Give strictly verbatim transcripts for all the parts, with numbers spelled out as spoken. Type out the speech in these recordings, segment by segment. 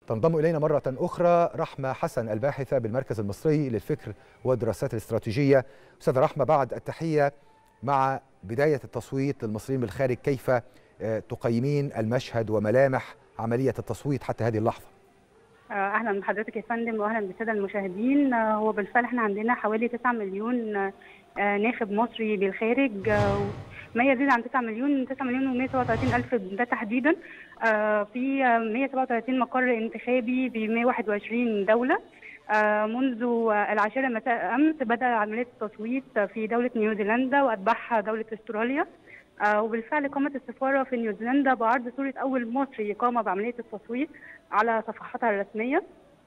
تنضم إلينا مرة أخرى رحمة حسن الباحثة بالمركز المصري للفكر والدراسات الاستراتيجية. أستاذة رحمة، بعد التحية، مع بداية التصويت للمصريين بالخارج كيف تقيمين المشهد وملامح عملية التصويت حتى هذه اللحظة؟ اهلا بحضرتك يا فندم واهلا بالساده المشاهدين. هو بالفعل احنا عندنا حوالي تسعة مليون ناخب مصري بالخارج، ما يزيد عن تسعة مليون تسعة مليون ومئة وسبعة وثلاثين الف ده تحديدا، في مئة وسبعة وثلاثين مقر انتخابي ب مئة وواحد وعشرين دوله. منذ العاشرة مساء امس بدا عمليه التصويت في دوله نيوزيلندا واتبعها دوله استراليا، وبالفعل قامت السفاره في نيوزيلندا بعرض صوره اول مصري قام بعمليه التصويت على صفحتها الرسميه.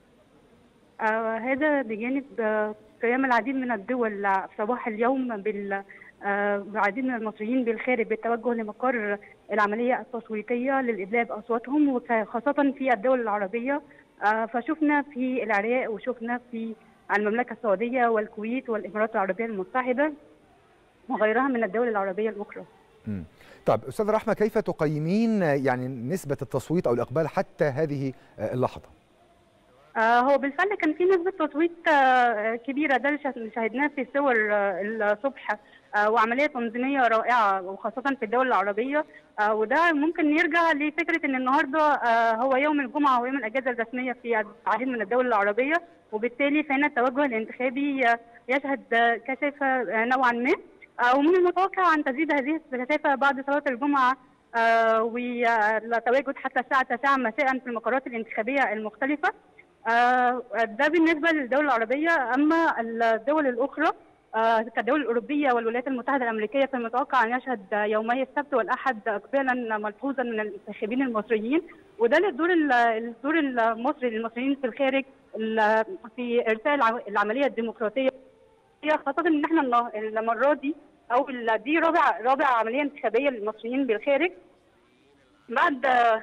آه هذا بجانب آه قيام العديد من الدول صباح اليوم بال آه العديد من المصريين بالخارج بالتوجه لمقر العمليه التصويتيه للادلاء باصواتهم، وخاصه في الدول العربيه. آه فشفنا في العراق وشفنا في المملكه السعوديه والكويت والامارات العربيه المتحده وغيرها من الدول العربيه الاخرى. امم طيب استاذه رحمه، كيف تقيمين يعني نسبه التصويت او الاقبال حتى هذه اللحظه؟ آه هو بالفعل كان في نسبه تصويت آه كبيره، ده اللي شاهدناه في صور آه الصبح، آه وعمليه تنظيميه رائعه وخاصه في الدول العربيه. آه وده ممكن يرجع لفكره ان النهارده آه هو يوم الجمعه ويوم الاجازه الرسميه في العديد من الدول العربيه، وبالتالي فان التوجه الانتخابي آه يشهد آه كثافه آه نوعا ما، آه ومن المتوقع ان تزيد هذه الكثافه بعد صلاه الجمعه آه والتواجد حتى الساعه تسعة مساء في المقرات الانتخابيه المختلفه. آه ده بالنسبه للدول العربيه. اما الدول الاخرى آه كالدول الاوروبيه والولايات المتحده الامريكيه فالمتوقع ان يشهد يومي السبت والاحد اقبالا ملحوظا من المنتخبين المصريين، وده للدور الدور المصري للمصريين في الخارج في ارساء العمليه الديمقراطيه، خاصه ان احنا المره دي او دي رابع رابع عمليه انتخابيه للمصريين بالخارج بعد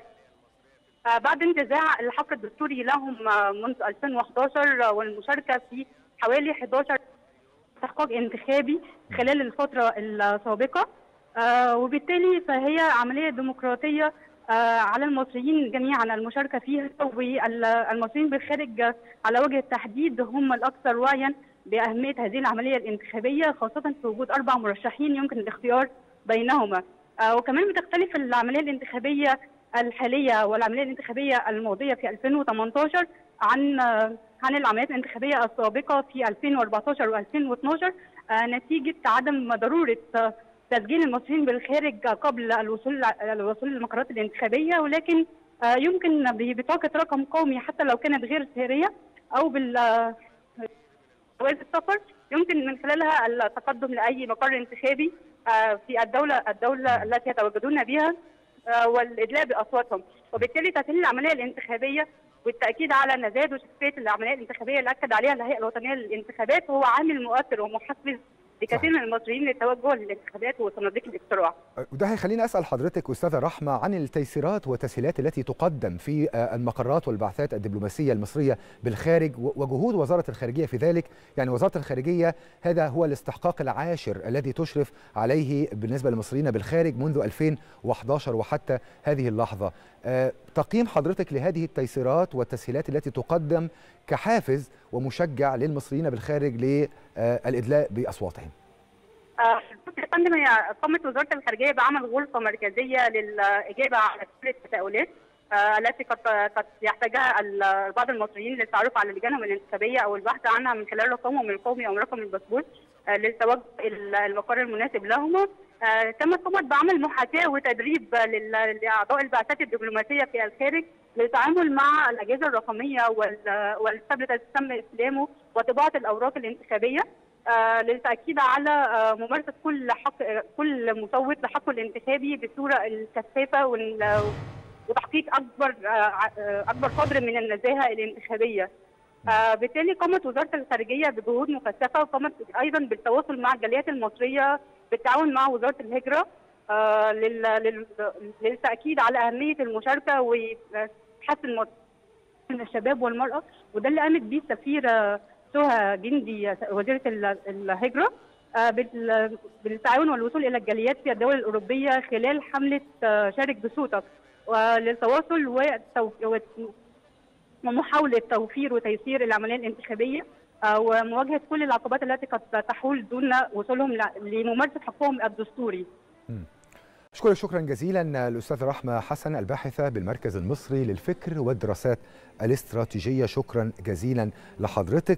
بعد انتزاع الحفر الدستوري لهم منذ ألفين وأحد عشر والمشاركه في حوالي أحد عشر استحقاق انتخابي خلال الفتره السابقه، وبالتالي فهي عمليه ديمقراطيه على المصريين جميعا المشاركه فيها، والمصريين بالخارج على وجه التحديد هم الاكثر وعيا باهميه هذه العمليه الانتخابيه، خاصه في وجود اربع مرشحين يمكن الاختيار بينهما. وكمان بتختلف العمليه الانتخابيه الحاليه والعمليه الانتخابيه الماضيه في ألفين وثمانية عشر عن عن العمليات الانتخابيه السابقه في ألفين وأربعة عشر وألفين واثني عشر، نتيجه عدم ضروره تسجيل المصريين بالخارج قبل الوصول الوصول للمقرات الانتخابيه، ولكن يمكن ببطاقه رقم قومي حتى لو كانت غير ساريه او بال جواز السفر يمكن من خلالها التقدم لاي مقر انتخابي في الدوله الدوله التي يتواجدون بها والادلاء باصواتهم، وبالتالي تسهيل العمليه الانتخابيه والتاكيد على نزاهه وشفافيه العمليه الانتخابيه اللي اكد عليها الهيئه الوطنيه للانتخابات هو عامل مؤثر ومحفز لكثير من المصريين للتوجه للانتخابات وصناديق الاقتراع. وده هيخليني اسال حضرتك استاذه رحمه عن التيسيرات والتسهيلات التي تقدم في المقرات والبعثات الدبلوماسيه المصريه بالخارج وجهود وزاره الخارجيه في ذلك. يعني وزاره الخارجيه هذا هو الاستحقاق العاشر الذي تشرف عليه بالنسبه للمصريين بالخارج منذ ألفين وأحد عشر وحتى هذه اللحظه. تقييم حضرتك لهذه التيسيرات والتسهيلات التي تقدم كحافز ومشجع للمصريين بالخارج للإدلاء بأصواتهم؟ يا فندم، هي قامت وزارة الخارجية بعمل غرفة مركزية للإجابة على كل التساؤلات التي قد قد يحتاجها بعض المصريين للتعرف على لجانهم الانتخابية أو البحث عنها من خلال رقمهم القومي أو رقم الباسبور للتوجه المقر المناسب لهما. آه كما قامت بعمل محاكاه وتدريب لاعضاء البعثات الدبلوماسيه في الخارج للتعامل مع الاجهزه الرقميه والتابلت التي تم استخدامه وطباعه الاوراق الانتخابيه آه للتاكيد على آه ممارسه كل حق كل مصوت لحقه الانتخابي بصوره الشفافه وتحقيق اكبر اكبر قدر من النزاهه الانتخابيه. آه بالتالي قامت وزاره الخارجيه بجهود مكثفه، وقامت ايضا بالتواصل مع الجاليات المصريه بالتعاون مع وزاره الهجره آه للتاكيد على اهميه المشاركه وحث من الشباب والمراه، وده اللي قامت به السفيره سهى جندي وزيره الهجره آه بالتعاون والوصول الى الجاليات في الدول الاوروبيه خلال حمله آه شارك بصوتك وللتواصل ومحاوله توفير وتيسير العمليه الانتخابيه ومواجهه كل العقبات التي قد تحول دون وصولهم لممارسه حقهم الدستوري. أشكرك شكرا جزيلا الأستاذة رحمة حسن الباحثة بالمركز المصري للفكر والدراسات الاستراتيجية، شكرا جزيلا لحضرتك.